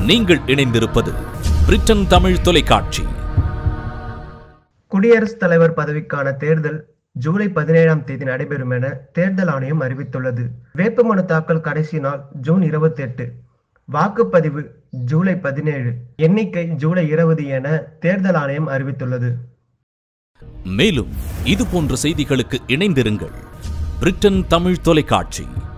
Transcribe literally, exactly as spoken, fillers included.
நீங்கள் இணைந்திருப்பது பிரிட்டன் தமிழ் தொலைக்காட்சி. குடியரசுத் தலைவர் பதவிக்கான தேர்தல் ஜூலை பதினேழாம் தேதி நடைபெறும் என தேர்தல் ஆணையம் அறிவித்துள்ளது. வேட்புமனு தாக்கல் கடைசி நாள் ஜூன் இருபத்தி எட்டு, வாக்குப்பதிவு ஜூலை பதினேழு, எண்ணிக்கை ஜூலை இருபது என தேர்தல் ஆணையம் அறிவித்துள்ளது. மேலும் இது போன்ற செய்திகளுக்கு இணைந்திருங்கள் பிரிட்டன் தமிழ் தொலைக்காட்சி.